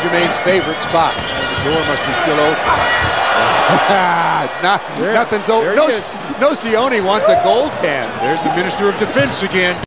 Jermaine's favorite spots. The door must be still open. It's not. There, Nothing's open. there No, he is. Nocioni wants a goaltend. There's the Minister of Defense again.